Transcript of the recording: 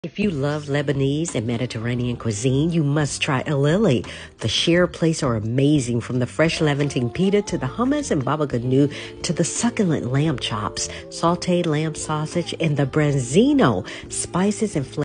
If you love Lebanese and Mediterranean cuisine, you must try ILILI. The share plates are amazing, from the fresh Levantine pita to the hummus and baba ghannou to the succulent lamb chops, sautéed lamb sausage, and the Branzino spices and flavors.